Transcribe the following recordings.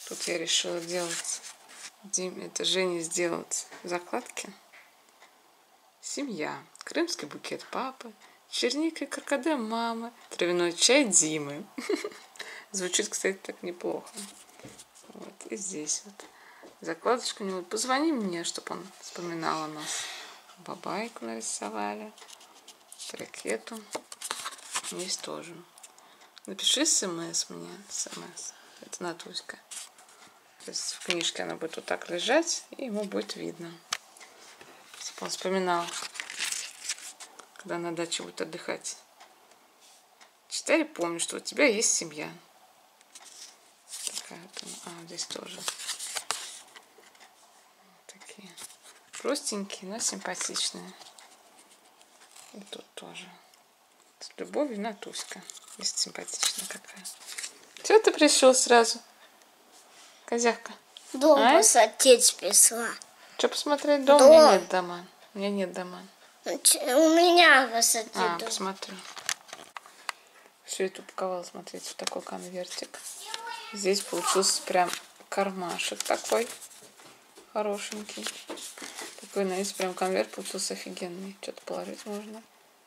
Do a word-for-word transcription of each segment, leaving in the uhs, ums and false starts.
Тут я решила делать, Диме, это Жене сделать закладки. Семья. Крымский букет папы. Черника и каркаде мамы. Травяной чай Димы. Звучит, кстати, так неплохо. Вот. И здесь вот закладочка у него. Позвони мне, чтобы он вспоминал о нас. Бабайку нарисовали. Ракету. Есть тоже. Напиши смс мне. Смс. Это Натуська. То есть в книжке она будет вот так лежать, и ему будет видно. Чтобы он вспоминал, когда на даче будет отдыхать. Читай и помни, что у тебя есть семья. Такая вот. А, здесь тоже. Такие простенькие, но симпатичные. И тут тоже. С любовью Натуська. Есть симпатичная какая. Чего ты пришел сразу? Козявка. Дом а? посмотреть пришла. Что посмотреть? Дом? Дом. У меня нет дома. У меня нет дома. У меня посмотреть А, дом. посмотрю. Все это упаковала, смотрите, в такой конвертик. Здесь получился прям кармашек такой. Хорошенький. Такой, знаете, прям конверт получился офигенный. Что-то положить можно.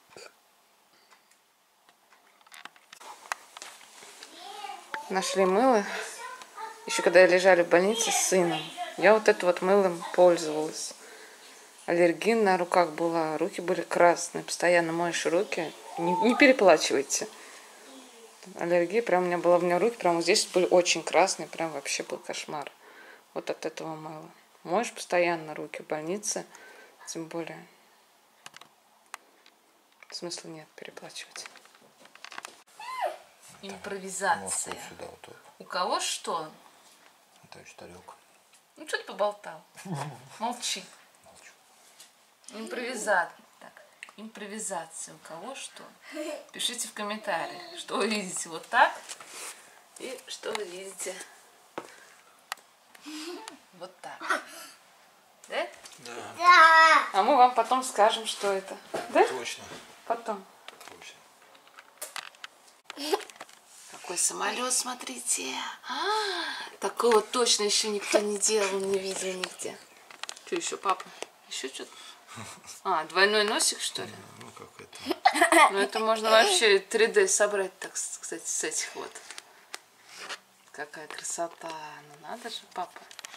Нашли мыло. Еще когда лежали в больнице с сыном. Я вот это вот мылом пользовалась. Аллергия на руках была. Руки были красные. Постоянно моешь руки. Не, не переплачивайте. Аллергия прям у меня была. У меня руки прям вот здесь были очень красные. Прям вообще был кошмар. Вот от этого мыла. Моешь постоянно руки в больнице. Тем более. Смысла нет переплачивать. Импровизация. Сюда, вот так. У кого что? Это еще тарелка. Ну что ты поболтал? Молчи. Молчу. Импровизация. Так. Импровизация. У кого что? Пишите в комментариях, что вы видите вот так и что вы видите вот так. Да? Да. Да. А мы вам потом скажем, что это. Да? Точно. Потом. Точно. Какой самолет, смотрите. А, такого точно еще никто не делал, не видел нигде. Что еще, папа? Еще что-то? А, двойной носик, что ли? Ну, как это. Ну, это можно вообще три дэ собрать, так сказать, с этих вот. Какая красота. Ну, надо же, папа.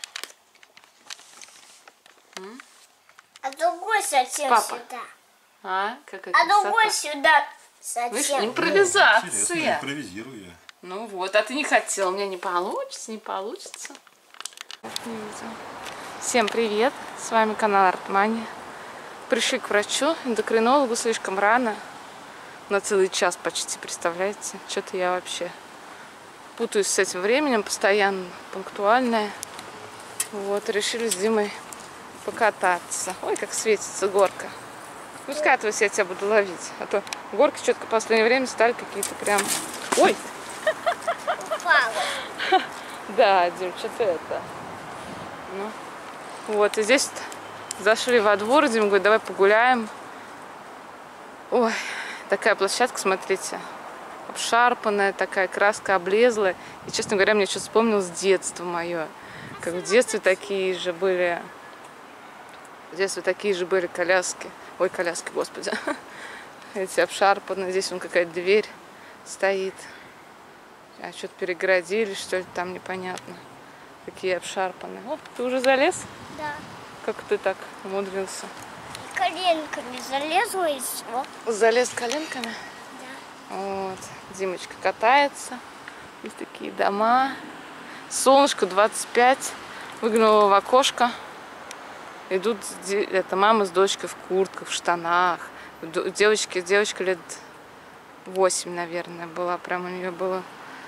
М? А другой совсем Папа. сюда. А, какая А красота. другой сюда Видишь, совсем. импровизация. Интересно, импровизирую я. Ну вот, а ты не хотел. У меня не получится, не получится. Не видел. Всем привет. С вами канал Артмани. Пришли к врачу, эндокринологу слишком рано. На целый час почти, представляете? Что-то я вообще путаюсь с этим временем, постоянно пунктуальная. Вот, решили с Димой покататься. Ой, как светится горка. Ну, скатывайся, я тебя буду ловить. А то горки что-то в последнее время стали какие-то прям... Ой! Упала. Да, Дим, что-то это. Ну, вот, и здесь зашли во двор, Дима говорит, давай погуляем. Ой, такая площадка, смотрите, обшарпанная, такая краска облезлая. И, честно говоря, мне что-то вспомнилось детство мое. Как в детстве такие же были, в детстве такие же были коляски. Ой, коляски, господи. Эти обшарпанные, здесь вон какая-то дверь стоит. А что-то перегородили, что ли, там непонятно. Такие обшарпанные. О, ты уже залез? Да. Как ты так умудрился? Коленками залезла и все. Залез коленками? Да. Вот. Димочка катается. Здесь такие дома. Солнышко двадцать пять. Выглянула в окошко. Идут это, мама с дочкой в куртках, в штанах. Девочки, девочка лет восемь, наверное, была. Прям у нее была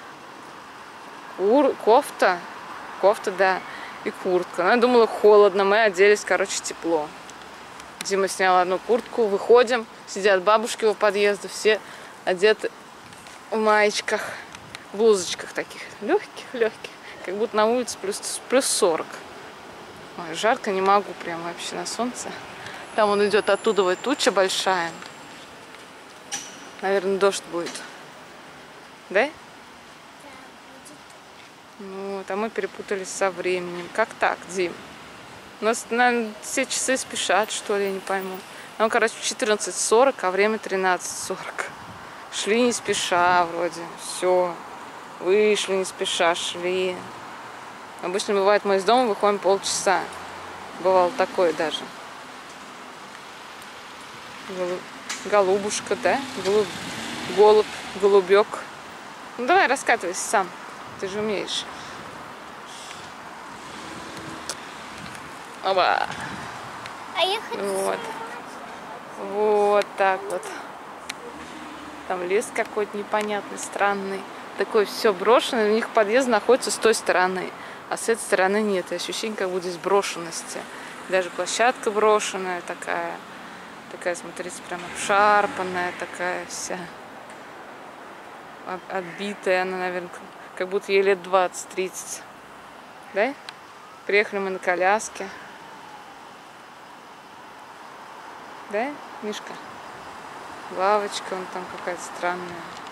Кур, кофта. Кофта, да. И куртка. Она думала холодно. Мы оделись, короче, тепло. Дима снял одну куртку. Выходим. Сидят бабушки у подъезда. Все одеты в маечках. Блузочках таких. Легких-легких. Как будто на улице плюс, плюс сорок. Ой, жарко, не могу прям вообще на солнце. Там он идет оттуда, вот туча большая. Наверное, дождь будет. Да? Вот, а мы перепутались со временем. Как так, Дим? У нас, наверное, все часы спешат, что ли, я не пойму. Нам, короче, четырнадцать сорок, а время тринадцать сорок. Шли не спеша вроде. Все. Вышли не спеша, шли. Обычно бывает, мы из дома выходим полчаса. Бывало такое даже. Голубушка, да? Голуб... Голубь, голубек. Ну давай раскатывайся сам. Ты же умеешь. Оба. А я хочу... Вот. Вот так вот. Там лес какой-то непонятный, странный. Такой все брошенный. У них подъезд находится с той стороны. А с этой стороны нет. И ощущение, как будто здесь брошенности. Даже площадка брошенная такая. Такая, смотрите, прям обшарпанная такая вся. Отбитая она, наверное, как будто ей лет двадцать-тридцать. Да? Приехали мы на коляске. Да, Мишка? Лавочка вон там какая-то странная.